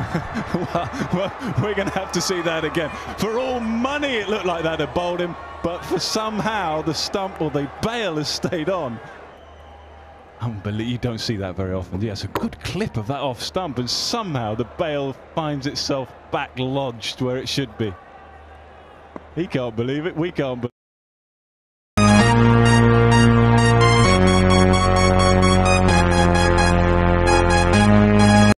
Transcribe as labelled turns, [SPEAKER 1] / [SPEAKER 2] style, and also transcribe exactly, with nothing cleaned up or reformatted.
[SPEAKER 1] well, well, we're going to have to see that again. For all money, it looked like that had bowled him, but for somehow the stump or the bail has stayed on. Unbelievable. You don't see that very often. Yes, a good clip of that off stump, and somehow the bail finds itself back lodged where it should be. He can't believe it. We can't believe it.